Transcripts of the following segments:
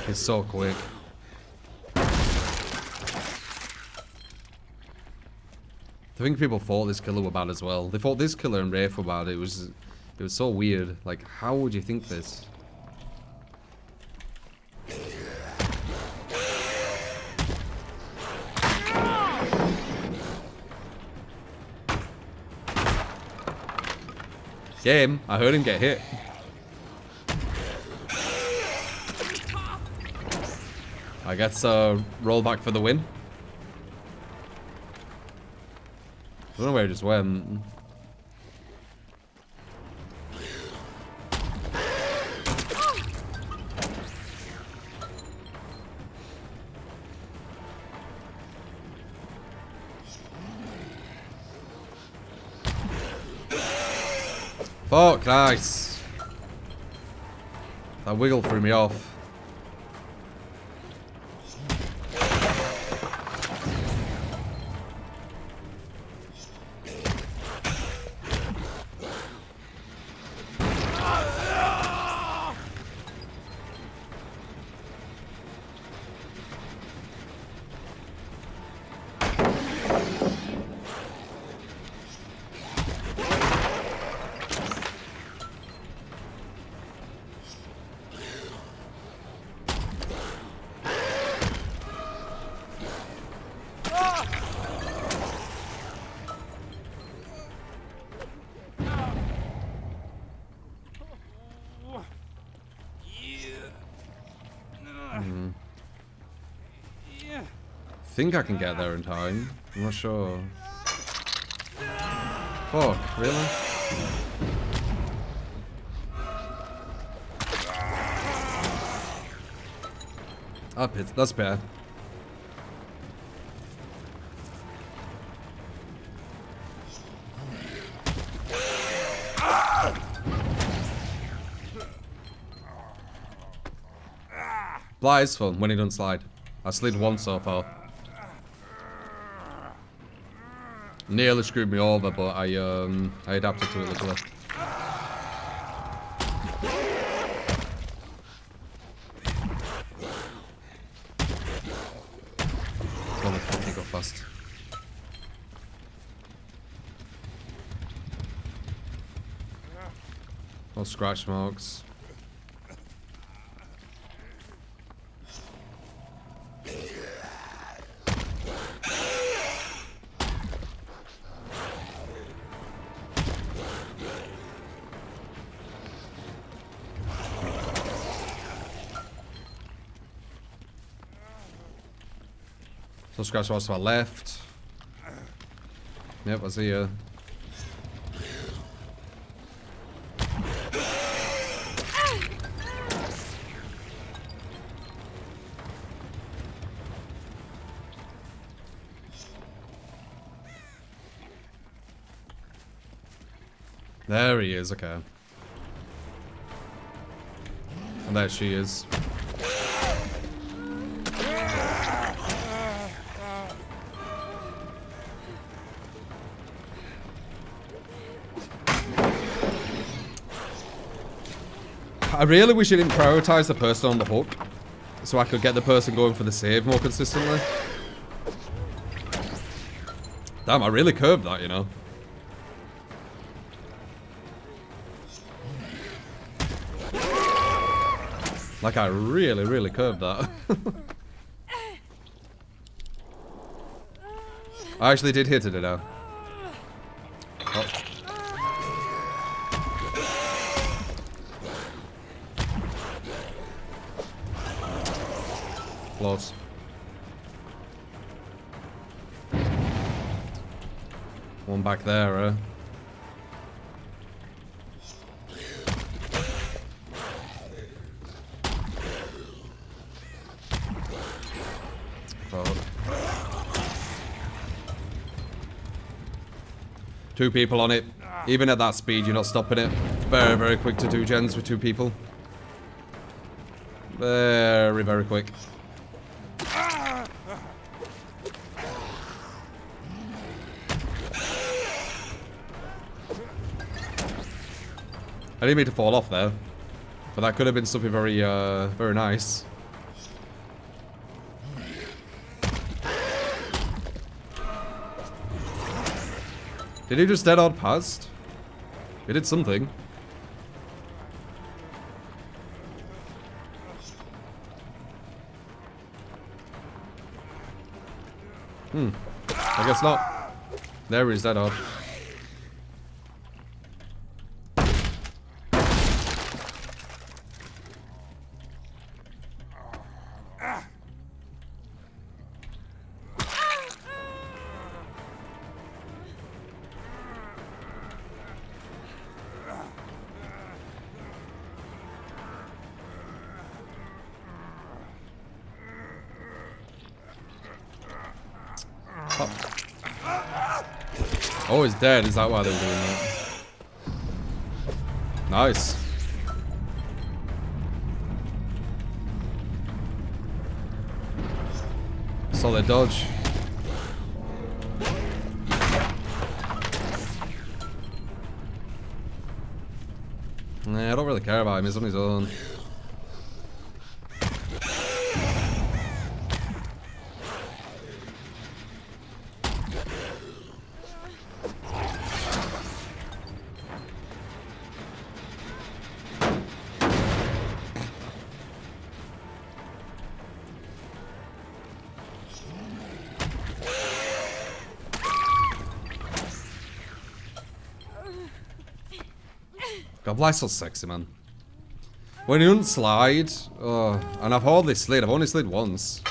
He's so quick. I think people thought this killer were bad as well. They thought this killer and Wraith were bad. It was so weird. Like, how would you think this? Game. I heard him get hit. I guess roll back for the win. I don't know where he just went. Fuck, nice. That wiggle threw me off. I think I can get there in time. I'm not sure. Fuck, really? Up it, that's bad. Bly is fun when he doesn't slide. I slid once so far. Nearly screwed me over, but I adapted to it luckily. Oh, the fuck, he got fast. Oh, scratch marks. So scratch marks to my left. Yep, I see you. There he is, okay. And there she is. I really wish I didn't prioritize the person on the hook, so I could get the person going for the save more consistently. Damn, I really curved that, you know. Like, I really, really curved that. I actually did hit it now. Oh. Close. One back there, eh? Fuck. Two people on it. Even at that speed, you're not stopping it. Very, very quick to do gens with two people. Very, very quick. I didn't mean to fall off there, but that could have been something very, very nice. Did he just dead odd past? He did something. I guess not. There he's dead odd. Oh, he's dead. Is that why they're doing that? Nice. Solid dodge. Nah, I don't really care about him. He's on his own. God, why so sexy, man? When you don't slide, oh, and I've hardly slid. I've only slid once.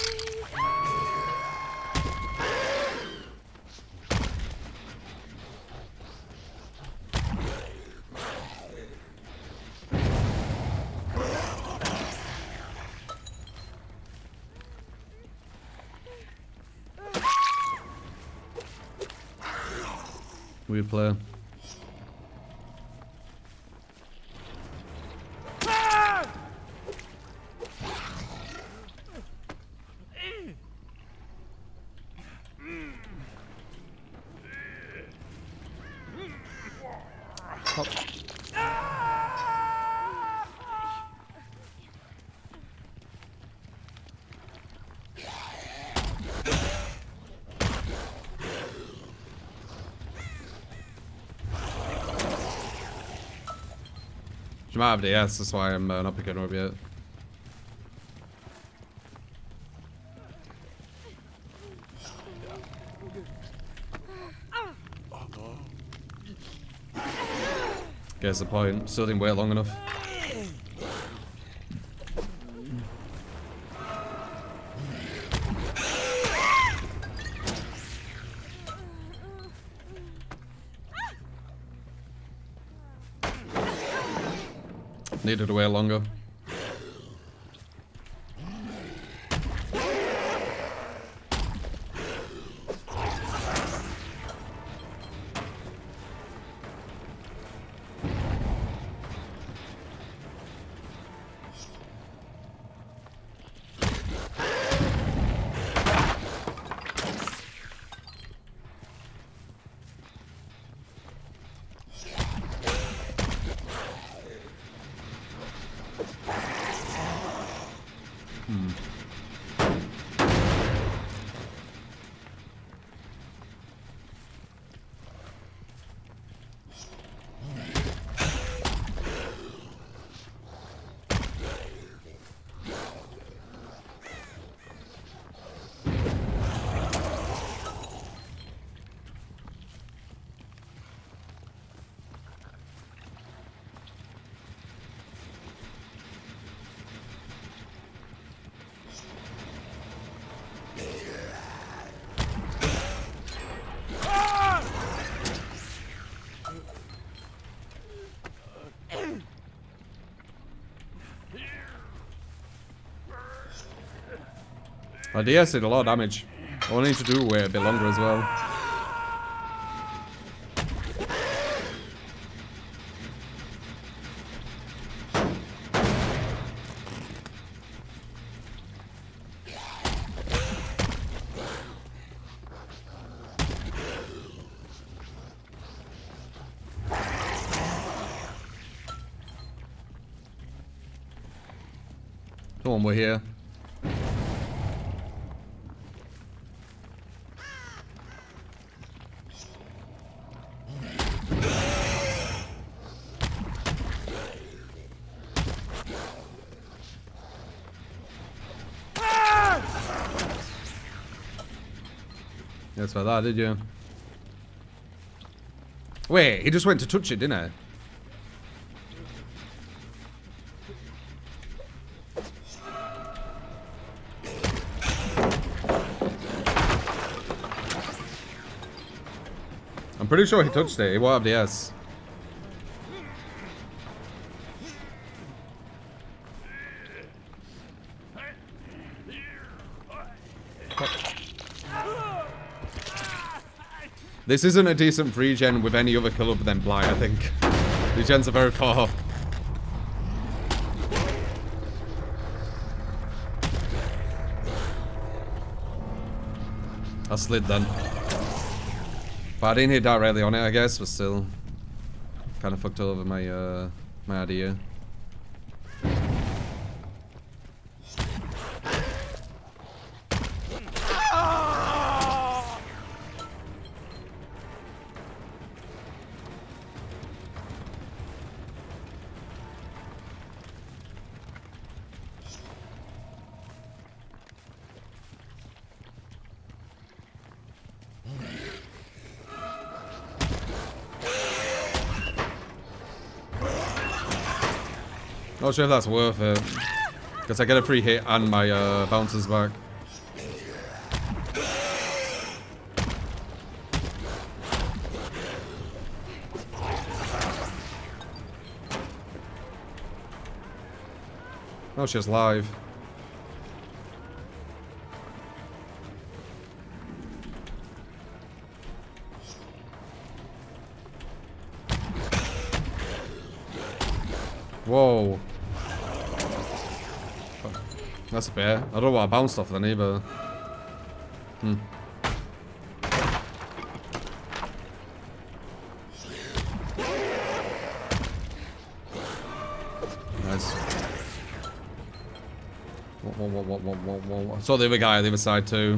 Weird player. She might have DS, that's why I'm not picking her up yet. Guess the point. Still didn't wait long enough. Needed to wait longer. My DS did a lot of damage. I need to do wait a bit longer as well. Come on, we're here. That's what I did, you? Wait, he just went to touch it, didn't he? I'm pretty sure he touched it. He won't have the S. This isn't a decent free gen with any other kill other than Blight, I think. These gens are very far off. I slid then. But I didn't hit directly on it, I guess, but still. Kind of fucked over my, my idea. Not sure if that's worth it. Because I get a free hit and my bounces back. Oh, she's live. Whoa. That's a bit. I don't know what I bounced off then either. Nice. Whoa. I saw the other guy on the other side too.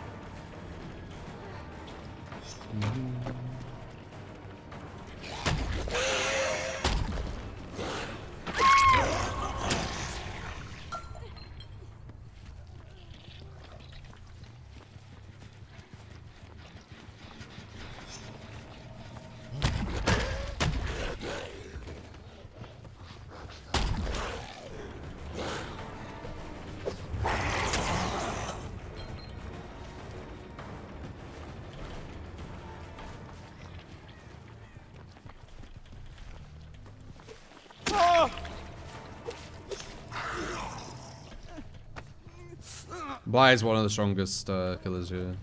Blight is one of the strongest killers here.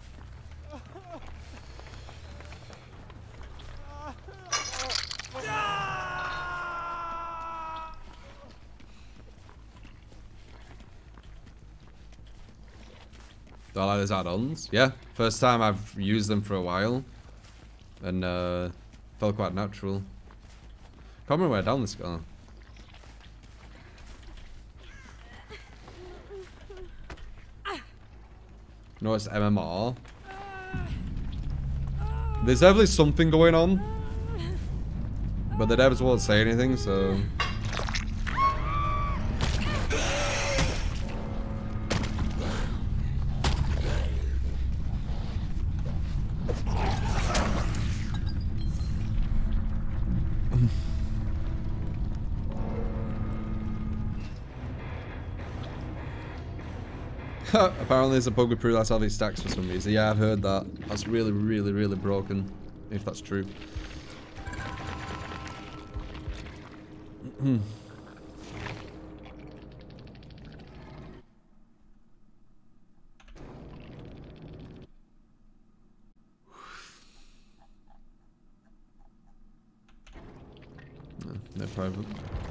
Do I like those add-ons? Yeah, first time I've used them for a while. And felt quite natural. Can't remember where down this guy. No, it's MMR. There's definitely something going on. But the devs won't say anything, so... Apparently there's a bug with Prue that's how these stacks for some reason. Yeah, I've heard that. That's really, really, really broken. If that's true. No private.